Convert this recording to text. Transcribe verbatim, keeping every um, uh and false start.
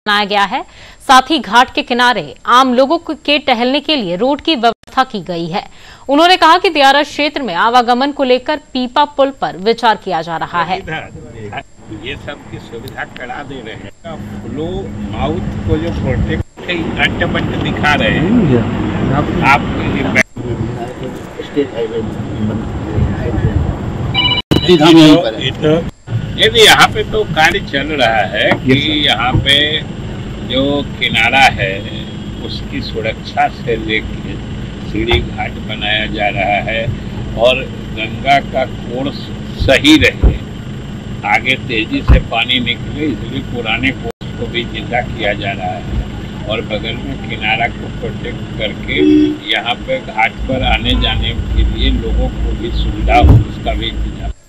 बनाया गया है। साथ ही घाट के किनारे आम लोगों के टहलने के लिए रोड की व्यवस्था की गई है। उन्होंने कहा कि दियारा क्षेत्र में आवागमन को लेकर पीपा पुल पर विचार किया जा रहा है। ये सब की सुविधा करा दे रहे हैं। फ्लो माउथ को जो प्रोटेक्ट अट्टपट्ट दिखा रहे हैं आप यदि यहाँ पे तो कार्य चल रहा है कि यहाँ पे जो किनारा है उसकी सुरक्षा से लेकर सीढ़ी घाट बनाया जा रहा है और गंगा का कोर्स सही रहे, आगे तेजी से पानी निकले, इसलिए पुराने कोर्स को भी जिंदा किया जा रहा है और बगल में किनारा को प्रोटेक्ट करके यहाँ पे घाट पर आने जाने के लिए लोगों को भी सुविधा हो, उसका भी इंतजाम